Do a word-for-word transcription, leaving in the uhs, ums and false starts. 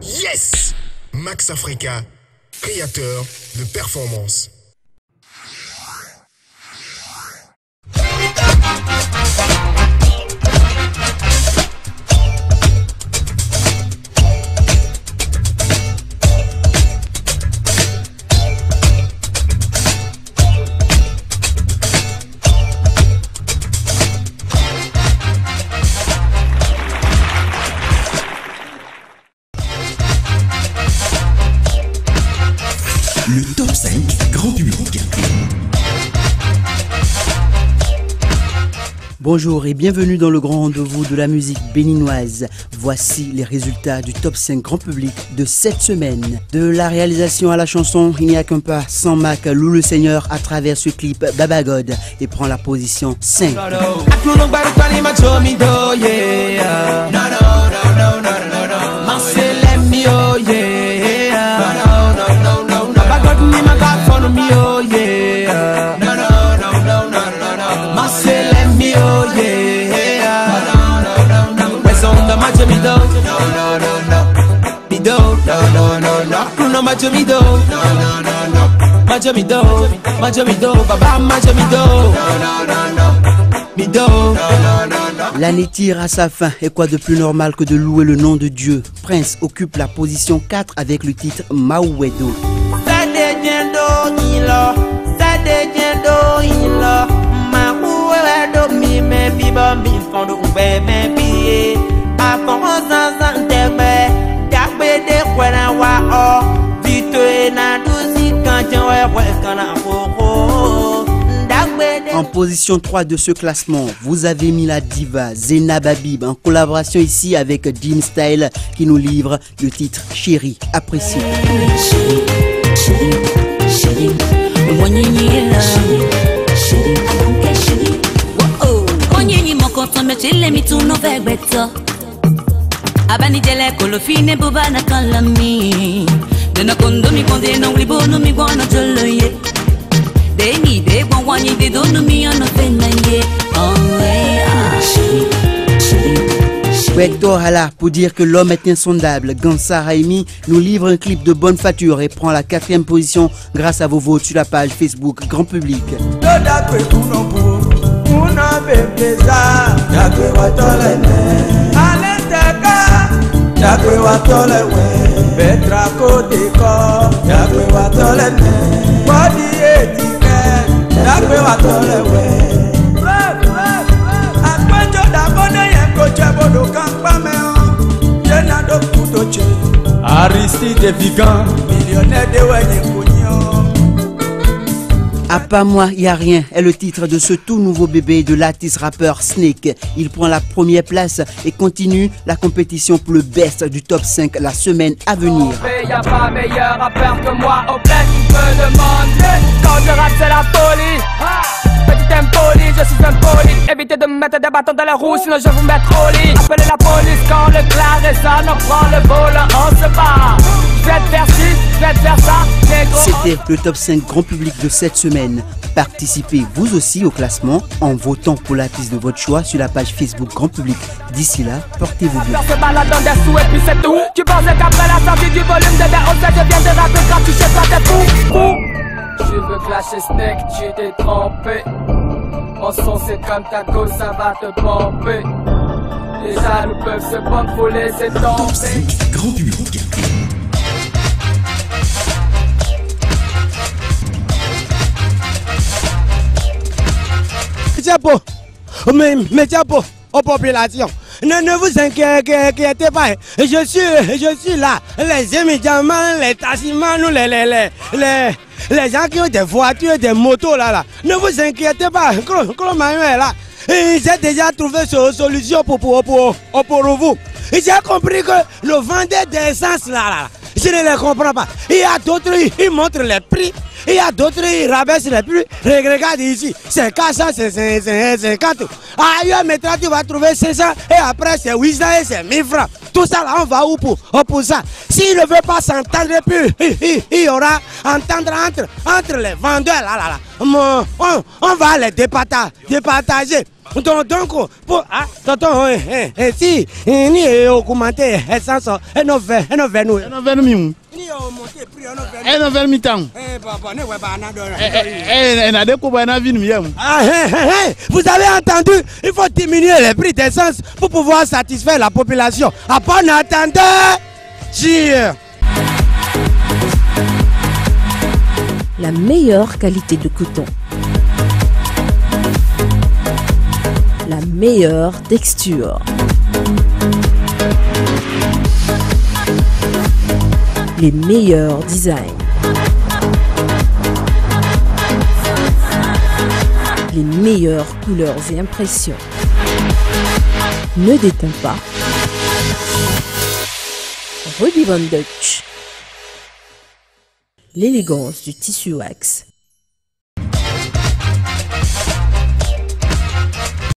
Yes! Max Africa, créateur de performance. Le top cinq grand public. Bonjour et bienvenue dans le grand rendez-vous de la musique béninoise. Voici les résultats du top cinq grand public de cette semaine. De la réalisation à la chanson, il n'y a qu'un pas sans Mac, loue le Seigneur à travers ce clip Baba God et prend la position cinq. L'année tire à sa fin et quoi de plus normal que de louer le nom de Dieu. Prince occupe la position quatre avec le titre Mauwedo. En position trois de ce classement, vous avez mis la diva Zainab Habib en collaboration ici avec Dean Style qui nous livre le titre Chérie, apprécié. Hector Hala pour dire que l'homme est insondable. Gansa Raimi nous livre un clip de bonne facture et prend la quatrième position grâce à vos votes sur la page Facebook Grand Public. Aristide Vigan, millionnaire de Wenekognon. À pas moi, y a rien est le titre de ce tout nouveau bébé de l'artiste rappeur Snake. Il prend la première place et continue la compétition pour le best du top cinq la semaine à venir. Y'a pas meilleur rappeur que moi au bled qui me demande. Quand je rappe c'est la folie. Petit impoli, je suis impoli. Évitez de me mettre des bâtons dans la roue, sinon je vous mettre au lit. Appelez la police quand le clair résonne. On prend le volant, on se bat. Je vais te faire ci, je vais te faire ça. C'était le top cinq grand public de cette semaine. Participez vous aussi au classement en votant pour l'artiste de votre choix sur la page Facebook Grand Public. D'ici là, portez-vous bien. Se balade dans des sous et puis c'est tout. Tu pensais qu'après la sortie du volume de des hausses, je viens de rapper quand tu chez toi t'es fou, fou. Tu veux clasher Snake, tu t'es trompé. Mon son c'est comme ta go, ça va te pomper. Les jaloux peuvent se prendre, faut laisser tomber. Top cinq grand public. Diabo, mais, mais diabo, aux populations, ne, ne vous inquiétez pas, je suis, je suis là, les immédiatement, les tassimans, les, les, les, les, les gens qui ont des voitures, des motos là, là, ne vous inquiétez pas, Claude Manuel là, j'ai déjà trouvé une solution pour, pour, pour, pour, pour vous. J'ai compris que le vendeur d'essence là, là, je ne les comprends pas. Il y a d'autres, ils montrent les prix. Il y a d'autres, ils rabaissent les prix. Regarde ici, c'est quatre cents, c'est cinquante. Ailleurs, maintenant, tu vas trouver cinq cents. Et après, c'est huit cents et c'est mille francs. Tout ça, là, on va où pour, pour ça? S'ils ne veulent pas s'entendre plus, il, il y aura entendre entre, entre les vendeurs, là, là, là. On, on va les départager. départager. Donc, donc, pour, ah, tonton, eh, eh, eh, si, eh, ni, eh, augmenter, eh, sans ça, eh, non, vers, eh, non, vers nous. Eh, non, vers nous, mi. Ni, augmenter, prix, eh, non, vers nous. Eh, non, vers mi-temps. Eh, papa, ne, ouais, bah, n'a, Eh, eh, eh, n'a, de quoi, bah, n'a, vie, mi, ah, eh, eh, eh, vous avez entendu, il faut diminuer les prix d'essence pour pouvoir satisfaire la population. À bon entendeur, cheers. La meilleure qualité de coton. La meilleure texture. Les meilleurs designs. Les meilleures couleurs et impressions. Ne déteins pas. Ruby Von Dutch. L'élégance du tissu wax